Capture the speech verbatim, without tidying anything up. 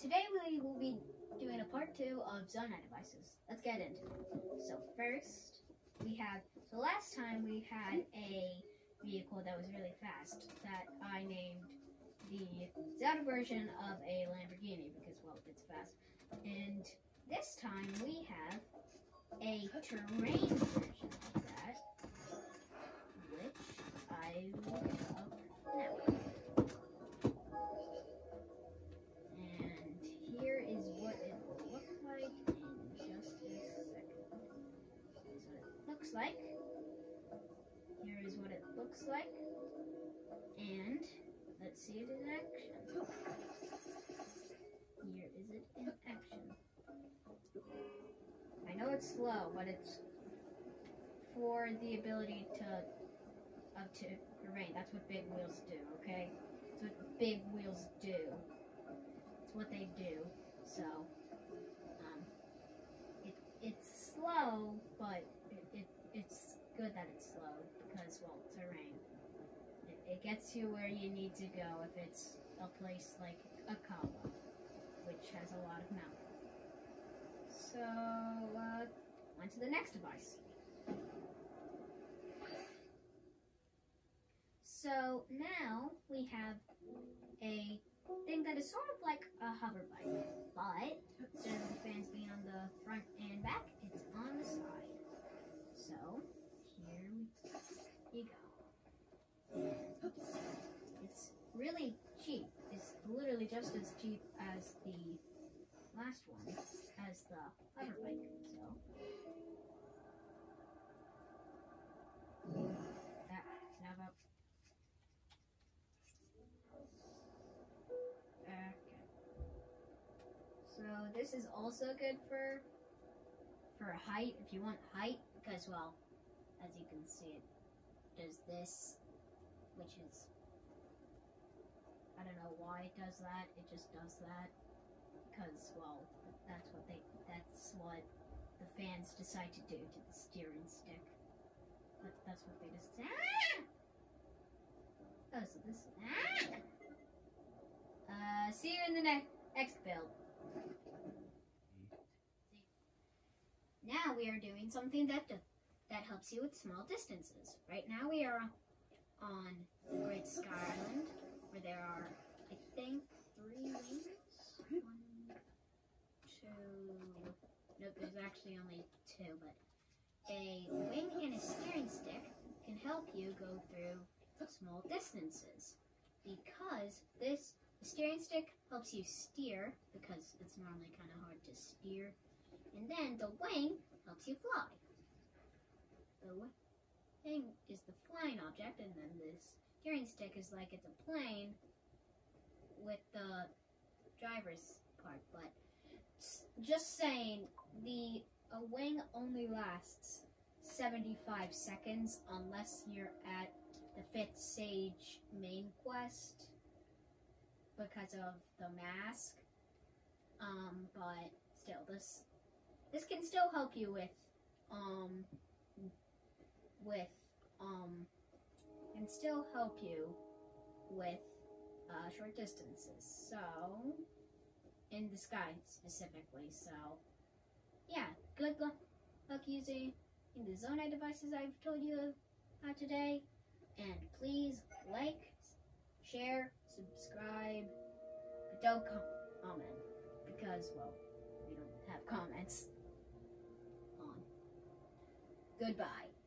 today we will be doing a part two of Zonai devices. Let's get into it. So first, we have, the last time we had a vehicle that was really fast that I named the Zelda version of a Lamborghini because, well, it's fast. And this time we have a terrain version of that, which I will get up now. And here is what it will look like in just a second. Here's what it looks like. Here is what it looks like. And let's see it in action. Here is it in action. I know it's slow, but it's for the ability to up to terrain. That's what big wheels do, okay? That's what big wheels do. It's what they do. So, um, it it's slow, but it, it it's good that it's slow because, well, terrain. It, it gets you where you need to go if it's a place like a Kawa, which has a lot of mountains. So, uh, on to the next device. So, now we have a thing that is sort of like a hover bike, but instead of the fans being on the front and back, it's on the side. So, here we go. And it's really cheap. It's literally just as cheap as the last one, as the hover bike. So, that snap up. Okay. So this is also good for for height, if you want height, because, well, as you can see, it does this, which is, I don't know why it does that. It just does that because, well, that's what they that's what the fans decide to do to the steering stick. But that's what they just ah! Oh, so this ah! Uh, see you in the next next build. Now we are doing something that that helps you with small distances. Right now we are on the Great Sky Island, where there are, I think, three wings. One, two. Nope, there's actually only two. But a wing and a steering stick can help you go through small distances because this. The steering stick helps you steer, because it's normally kind of hard to steer. And then the wing helps you fly. The wing is the flying object, and then this steering stick is like it's a plane with the driver's part. But just saying, the a wing only lasts seventy-five seconds unless you're at the fifth stage main quest, because of the mask, um, but still, this this can still help you with, um, with, um, can still help you with, uh, short distances, so, in the sky, specifically, so, yeah, good luck, luck using the Zonai devices I've told you about today, and please like, share, subscribe, but don't comment, because, well, we don't have comments on. Goodbye.